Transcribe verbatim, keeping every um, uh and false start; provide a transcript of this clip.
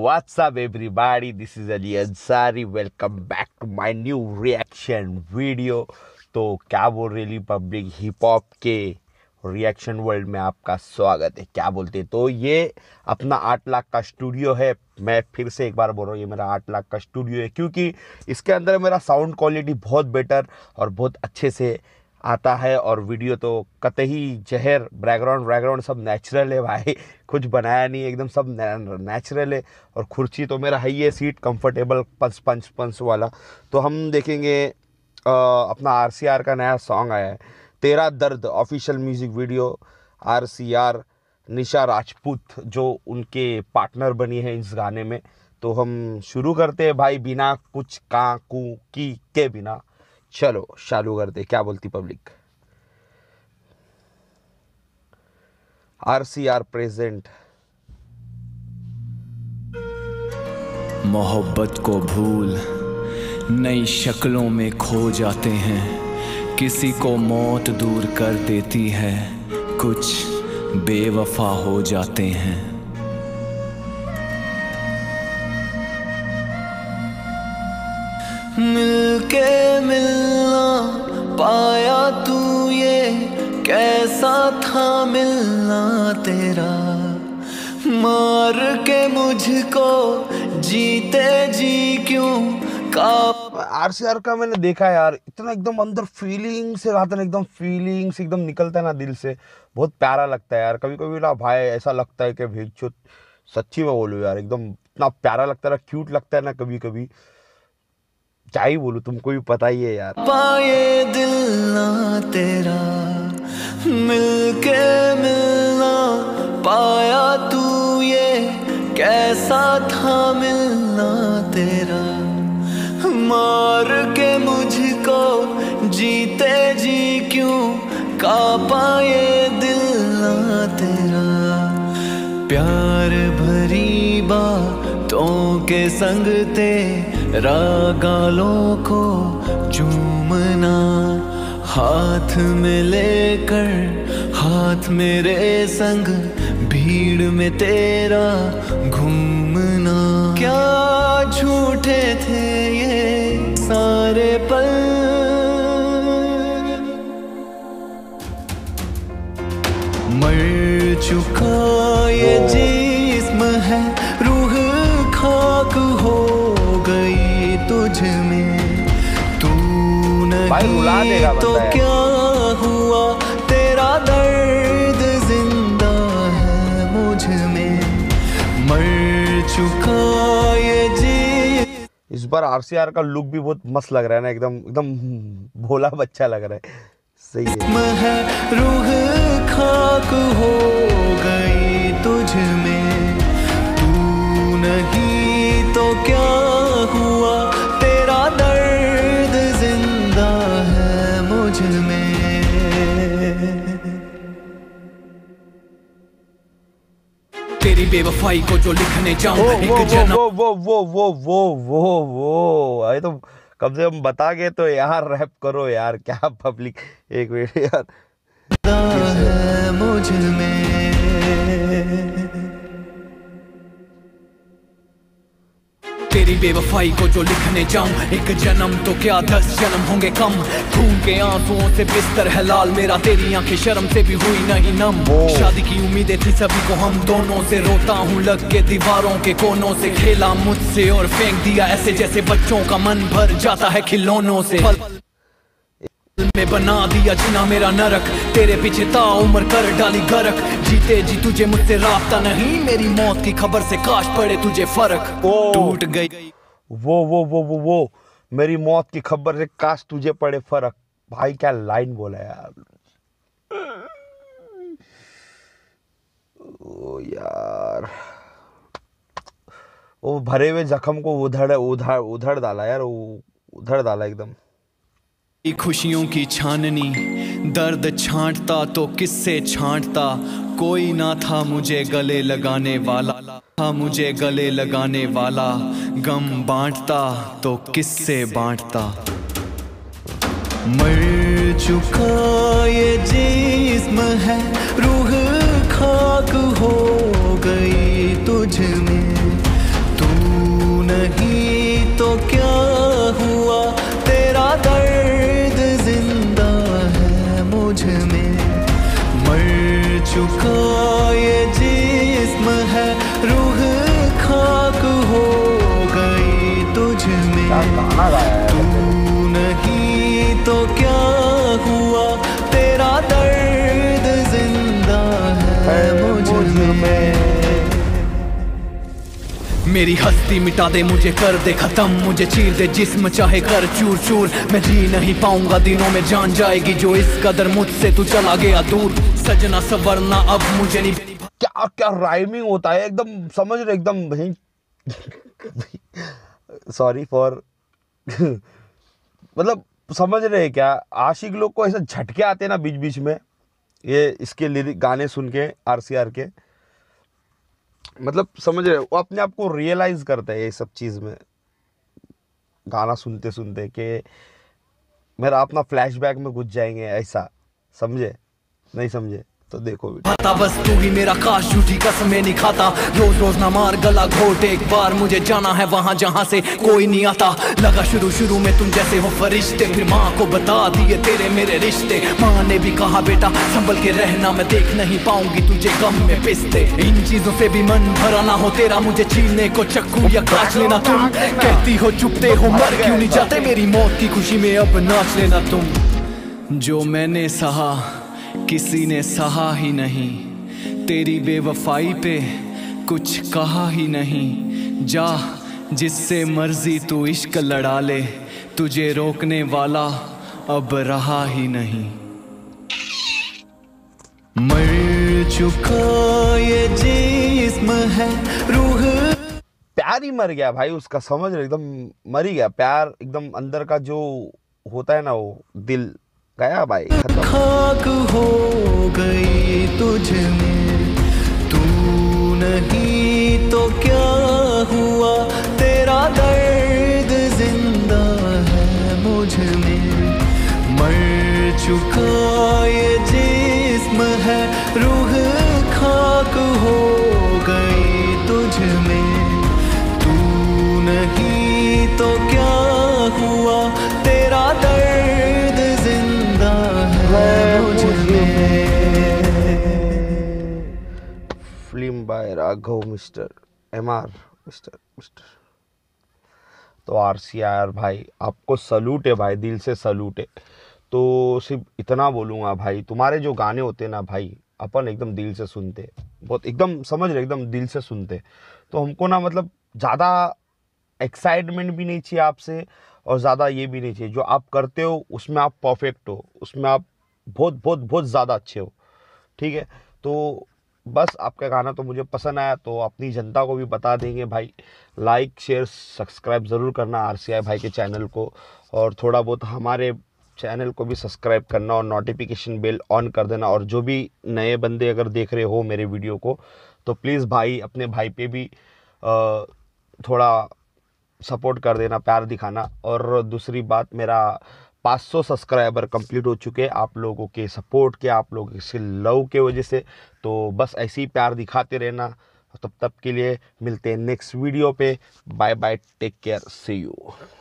What's up everybody, this is Ali Ansari. Welcome back to my new reaction video. तो क्या बोल रही public, hip hop के reaction world में आपका स्वागत है। क्या बोलते हैं, तो ये अपना आठ लाख का स्टूडियो है। मैं फिर से एक बार बोल रहा हूँ, ये मेरा आठ लाख का स्टूडियो है क्योंकि इसके अंदर मेरा साउंड क्वालिटी बहुत बेटर और बहुत अच्छे से आता है। और वीडियो तो कतई जहर, बैकग्राउंड बैकग्राउंड सब नेचुरल है भाई, कुछ बनाया नहीं, एकदम सब नेचुरल है। और कुर्सी तो मेरा है, ये सीट कंफर्टेबल पंच पंच पंच वाला। तो हम देखेंगे आ, अपना आर सी आर का नया सॉन्ग आया है, तेरा दर्द, official music video. R C R Nisha Rajput जो उनके पार्टनर बनी है इस गाने में। तो हम शुरू करते हैं भाई, बिना कुछ का कू की के बिना। चलो चालू करते, क्या बोलती public. R C R present. मोहब्बत को भूल नई शक्लों में खो जाते हैं, किसी को मौत दूर कर देती है, कुछ बेवफा हो जाते हैं। मिलके मिलना पाया तू, ये कैसा था मिलना तेरा, मार के मुझको जीते जी क्यों का। आर सी आर का मैंने देखा यार, इतना एकदम अंदर फीलिंग से गाता है, एकदम फीलिंग्स एकदम निकलता है ना दिल से, बहुत प्यारा लगता है यार। कभी कभी ना भाई ऐसा लगता है कि भेजो, सच्ची में बोलूँ यार, एकदम इतना प्यारा लगता है ना, क्यूट लगता है ना कभी कभी, क्या ही बोलूं, तुमको भी पता ही है यार। पाए दिल ना तेरा, मिलके मिलना पाया तू, ये कैसा था मिलना तेरा, मार के मुझको जीते जी क्यों का पाए दिल ना तेरा। प्यार भरी बातों के संग तेरा गालों को चूमना, हाथ में लेकर हाथ मेरे संग भीड़ में तेरा घूमना। क्या झूठे थे ये सारे पल, मर चुका ये जिस्म है, रूह खाक हो गई तुझ में, तू नहीं तो क्या हुआ, तेरा दर्द जिंदा है मुझ में, मर चुका ये जी। इस बार आर सी आर का लुक भी बहुत मस्त लग रहा है ना, एकदम एकदम भोला बच्चा लग रहा है, सही है। रूह खाक हो गई तुझ में, तू नहीं तो क्या हुआ, तेरा दर्द जिंदा है मुझ में। तेरी बेवफाई को जो लिखने जाऊं एक जन्म, वो वो वो वो वो वो वो अरे तो कम से कम बता गए तो यार रैप करो यार, क्या पब्लिक। एक मिनट यार, है मुझ में। तेरी बेवफाई को जो लिखने जाऊं एक जन्म तो क्या दस जन्म होंगे कम, खून के आंसुओं से बिस्तर है लाल मेरा, तेरी आंखें शर्म से भी हुई नहीं नम। शादी की उम्मीदें थी सभी को हम दोनों से, रोता हूँ लग के दीवारों के कोनों से, खेला मुझसे और फेंक दिया ऐसे जैसे बच्चों का मन भर जाता है खिलौनों से, में बना दिया जीना मेरा नरक, तेरे पीछे ताउम्र कर डाली गरक, जीते जी तुझे मुझसे राब्ता नहीं, मेरी मौत की खबर से काश पड़े तुझे फर्क, टूट गई वो वो वो वो वो मेरी मौत की खबर से काश तुझे पड़े फर्क। भाई क्या लाइन बोला यार, ओ यार, वो भरे हुए जख्म को उधड़ उधड़ उधड़ डाला यार, उधड़ डाला एकदम। खुशियों की छाननी, दर्द छांटता तो किससे छांटता, कोई ना था मुझे गले लगाने वाला, था मुझे गले लगाने वाला, गम बांटता तो किससे बांटता, मर चुका ये जिस्म है, रूह खाक हो गई तुझ में, नहीं तो क्या हुआ, तेरा दर्द जिंदा है मुझ में। मर चुका ये जिस्म है, रूह खाक हो गई तुझ में। तू नहीं तो क्या हुआ, तेरा दर्द जिंदा है मुझ में। मेरी हस्ती मिटा दे, मुझे कर दे खत्म, मुझे चीर दे जिस्म चाहे कर चूर चूर। मैं जी नहीं पाऊंगा, दिनों में जान जाएगी जो इस कदर मुझसे तू चला गया दूर। सजना सवरना अब मुझे नहीं। क्या क्या राइमिंग होता है, एकदम समझ रहे, एकदम सॉरी फॉर मतलब समझ रहे हैं क्या, आशिक लोग को ऐसा झटके आते हैं ना बीच बीच में, ये इसके लिरिक गाने सुन के आरसीआर के, मतलब समझ रहे, वो अपने आप को रियलाइज करते हैं ये सब चीज़ में गाना सुनते सुनते कि मेरा अपना फ्लैशबैक में घुस जाएंगे, ऐसा समझे, नहीं समझे तो देखो पता बस तू ही मेरा काश, झूठी कसमें नहीं खाता। रोज रोज ना मार गला घोट, एक बार मुझे जाना है वहाँ जहाँ से कोई नहीं आता। लगा शुरू शुरू में तुम जैसे हो फरिश्ते, फिर माँ को बता दिए तेरे मेरे रिश्ते। माँ ने भी कहा बेटा संभल के रहना, मैं देख नहीं पाऊंगी तुझे गम में पिसते। इन चीजों से भी मन भरा ना हो तेरा, मुझे छीनने को चक्कू या काट लेना तुम। कहती हो चुपते हो मर क्यों नहीं जाते, मेरी मौत की खुशी में अब नाच लेना तुम। जो मैंने सहा किसी ने सहा ही नहीं, तेरी बेवफाई पे कुछ कहा ही नहीं। जा जिससे मर्जी तू इश्क लड़ा ले, तुझे रोकने वाला अब रहा ही नहीं। मर चुका ये जिस्म है, रूह प्यार ही मर गया भाई उसका, समझ रहे, एकदम मर ही गया प्यार, एकदम अंदर का जो होता है ना वो दिल गया भाई, खत्म। खाक हो गई तुझ में, तू नहीं तो क्या हुआ, तेरा दर्द जिंदा है मुझ में। मर चुका ये जिस्म है, रूह खाक हो गई तुझ में। तू नहीं तो क्या हुआ, तेरा दर्द जिंदा है मुझ में। Film by Raghav mister M R mister mister तो आरसीआर भाई आपको सलूट है भाई, दिल से सलूट है। तो सिर्फ इतना बोलूँगा भाई, तुम्हारे जो गाने होते हैं ना भाई, अपन एकदम दिल से सुनते, बहुत एकदम समझ रहे, एकदम दिल से सुनते। तो हमको ना मतलब ज़्यादा एक्साइटमेंट भी नहीं चाहिए आपसे, और ज़्यादा ये भी नहीं चाहिए, जो आप करते हो उसमें आप परफेक्ट हो, उसमें आप बहुत बहुत बहुत ज़्यादा अच्छे हो, ठीक है। तो बस आपका गाना तो मुझे पसंद आया, तो अपनी जनता को भी बता देंगे भाई, लाइक शेयर सब्सक्राइब ज़रूर करना आरसीआर भाई के चैनल को, और थोड़ा बहुत हमारे चैनल को भी सब्सक्राइब करना और नोटिफिकेशन बेल ऑन कर देना। और जो भी नए बंदे अगर देख रहे हो मेरे वीडियो को, तो प्लीज़ भाई अपने भाई पे भी आ, थोड़ा सपोर्ट कर देना, प्यार दिखाना। और दूसरी बात, मेरा पाँच सौ सब्सक्राइबर कंप्लीट हो चुके हैं आप लोगों के सपोर्ट के, आप लोगों के लव के वजह से। तो बस ऐसे ही प्यार दिखाते रहना। तब तक के लिए मिलते हैं नेक्स्ट वीडियो पे। Bye bye, take care, see you.